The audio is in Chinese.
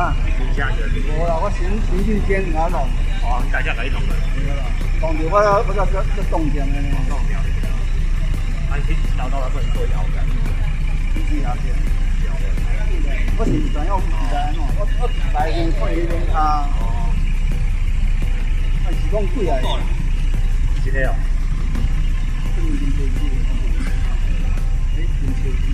啊？ 真正就是。 无啦，我循序渐进啊弄。 哦，大家给你弄的。 弄着我再动点的呢。 弄掉。啊，你老到了不能做摇的。 是啊，是。我是专用在喏，我来先看迄边啊。哦。是讲贵啊。 真的哦。 真真贵。哎，真贵。